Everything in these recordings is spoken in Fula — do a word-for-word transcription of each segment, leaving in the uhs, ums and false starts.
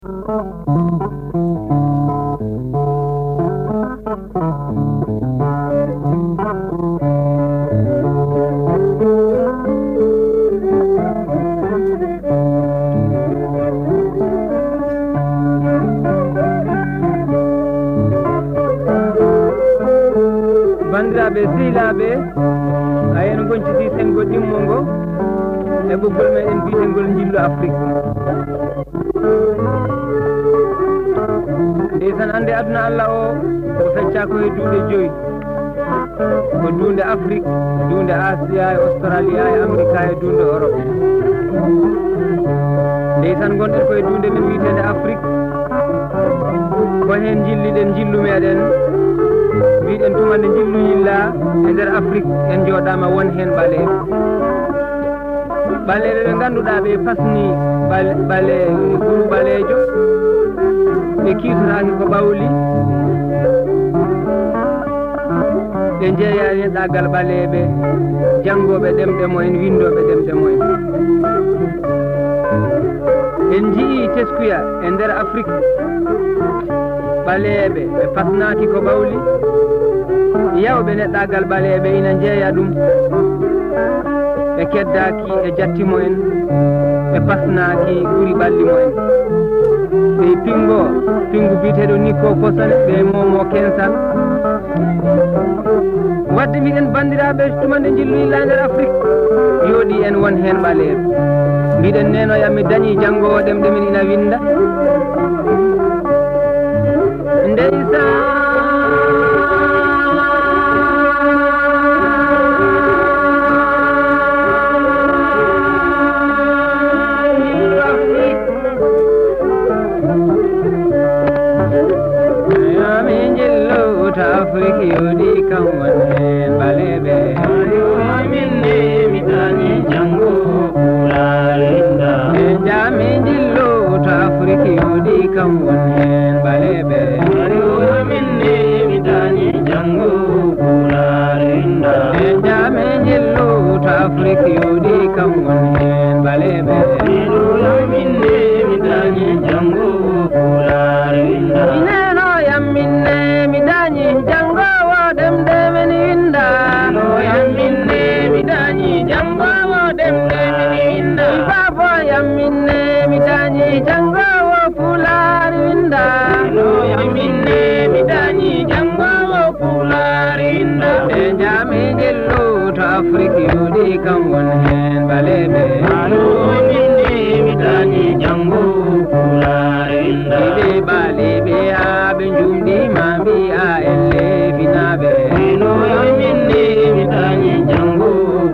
bandiraɓe sehilaɓe ayen gonciti sengo ɗimmo ngo e ɓoggol meɗen mbiyetengol jillu afrique ndeysan hande aduna allah o o fecca ko e duuɗe joyyi ko duunde afrique duunde asia e australia e américa e duunde europe ndeysan gonɗen koye duunde men wiyetende afrique ko hen jilliɗen jillu meɗen mbiɗen tumande jillu yilla e nder afrique en jooɗama won hen ɓaleɓe ɓaleɓe ɓe ganduɗa ɓe pasni ɓale guru ɓalejo ɓe kiitoraki ko ɓawli ɓe jeeyani e ɗagal ɓaleɓe janggoɓe ɗemɗe mumen windoɓe ɗemɗe mumen en jii teskuya e nder afrique ɓaleɓe ɓe pasnaki ko ɓawli yawɓe neɗɗagal ɓaleɓe ina jeeya ɗum ɓe keddaki e jattimo en ɓe pasnaki ɓuuri ɓallimo en ɓe pingo pingu biteɗo nikko posone ɓe momo kensal wadde mbiɗen bandiraɓe tumande jillu yilla nder afrique yooɗi en won hen ɓaleɓe mbiɗen nenoyam mi dañi janggowo ɗemɗe min ina winda ndeysan Afrique yodi kam won hen ɓaleɓe minne mi dani jango ɓurarinda e jami jillo to Afrique yodi kam won hen ɓaleɓe minne mi dani jango ɓurarinda e jami jillo to Afrique yodi kam won hen ɓaleɓe minne mi dani jango ɓurarinda inenoyam minne mi dañi jangowo ɗemɗe men winda noyam minne mi dañi jangowo ɗemɗe men winda baboyam minne mi dañi jangowo pulari winda noyam minne mi dañi jangowo pulari winda e jami jello to Afrique yodi kam won hen ɓaleɓe minne mi dañi jangowo pulari winda ɓe ɓaleɓe ha ɓe jumɗima mbi'a elle finaɓe noyam minne mi dañi jango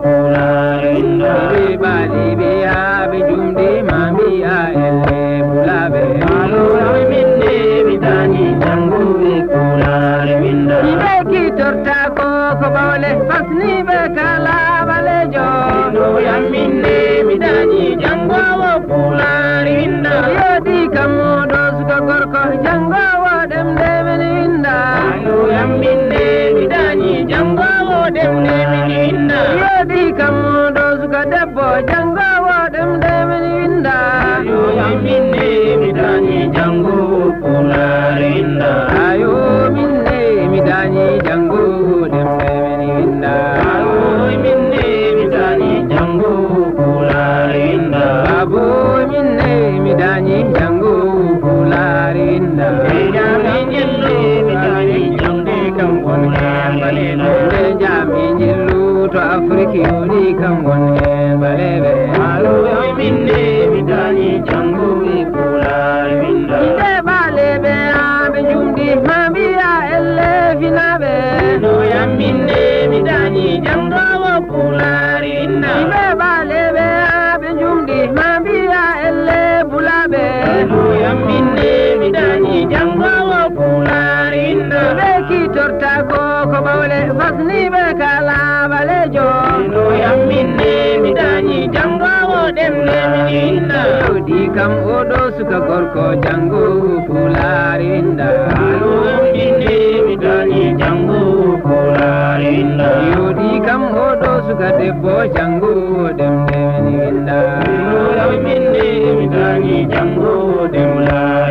pularinda ɓe ɓaleɓe ha ɓe jumɗima mbi'a elle pulaɓe noyam minne mi dañi jango pulari winda ɓe kitortako ko ɓawle fasniɓe kala ɓalejo noyam minne mi dañi jangowo pulari winda yodi kam moɗo suka gorko jangowo ɗemɗe men winda noyam minne mi dañi jangowo ɗemɗe men winda yodi kam moɗo suka debbo jangowo ɗemɗe men winda noyam minne mi dañi jangowo pulari winda ayo minne mi dañi jangowo ɗemɗe men winda ayo minne mi dañi jangowo pulari winda babo minne mi dañi jangowo pulari winda e jami jillu mi dañi jangde kam won hen ɓaleɓe e jami jillu to Afrique yoni kam won hen ɓaleɓe alo minne mi dañi jangowo pulari winda ɓe ɓaleɓe ha ɓe jumɗi ma mbiya elle finaɓe noyam minne mi dañi jangowo pulari winda ɓe ɓaleɓe ha ɓe jumɗi ma mbiya elle bulaɓe noyam minne mi dañi jangowo pulari winda ɓe kitortako ko ɓawle fasniɓe kala ɓalejo noyam minne mi dañi jangowo ɗemɗe men winda yodi kam oɗo suka gorko jangowo pulari winda noyam minne mi dañi jangowo pulari winda yodi kam oɗo suka debbo jangowo ɗemɗe men winda noyam minne mi dañi jangowo ɗemɗe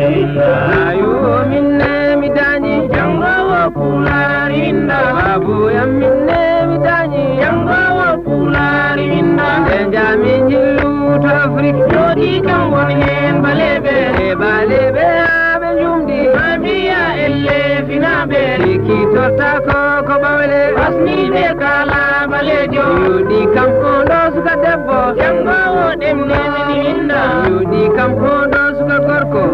yodi kam won hen balebe e balebe abe jumdi mabiya elle finabe ki torta ko ko bawle wasni be kala balejo yodi kam ondo suka debbo jango demne min winda yodi kam ondo suka gorko